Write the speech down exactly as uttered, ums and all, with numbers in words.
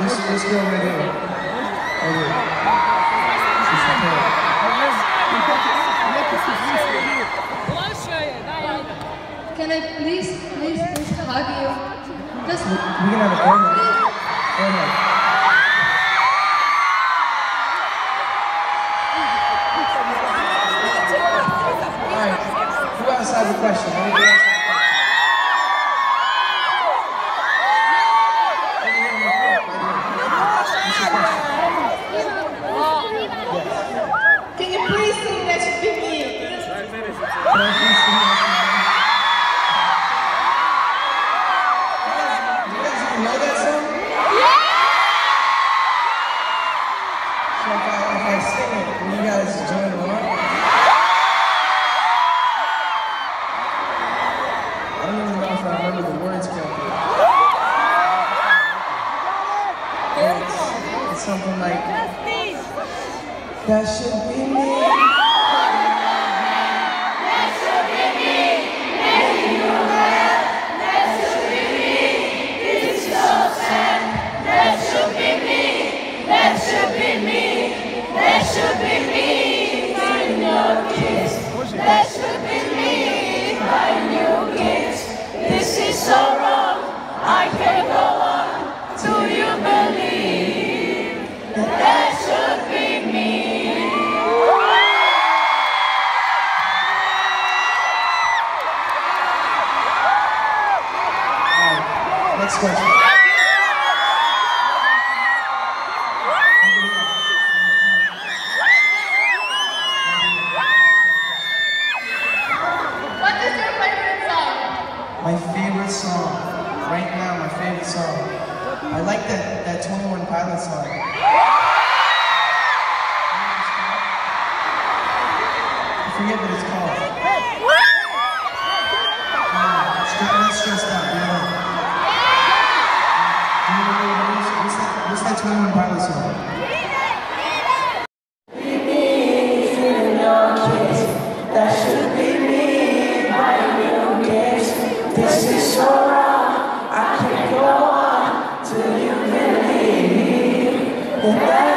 this, this girl right here. Right here. She's Can I please, please, please hug you? Just we, we can have a go ahead. Go ahead. Alright, who else has a question? Anybody else have a question? Can you please sing That Should Be Me? Can I please sing that? Do you guys even know that song? So if I, if I sing it, will you guys join along? I don't even know if I remember the words correctly. It's, it's something like, that should be me. That should be me. Making you laugh. That should be me. This is so sad. That should be me. That should be me. That should be me. Find your kiss. That should be me. Find your kiss. This is so wrong. I can't go on. Do you believe that that should be me? Next question. What is your favorite song? My favorite song, right now, my favorite song. I like that, that twenty-one Pilots song. I forget what it's called. Uh, it's not, not stressed out, you know. Do you know what it is? What's that, what's that twenty-one Pilots song? That should be me, my new kiss. This is so wrong, I can't go on till you believe that.